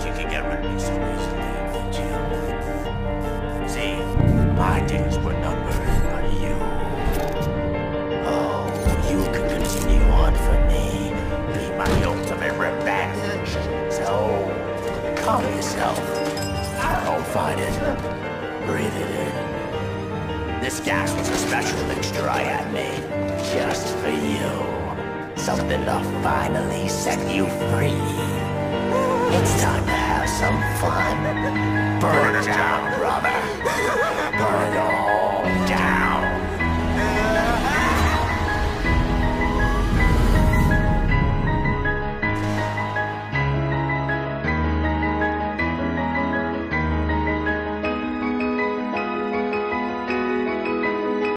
you could get rid of me so easily, did you? See, my days were numbered, but you... Oh, you could continue on for me, be my ultimate revenge. So, calm yourself. Don't fight it. Breathe it in. This gas was a special mixture I had made, just for you. Something to finally set you free. It's time to have some fun. Burn her down.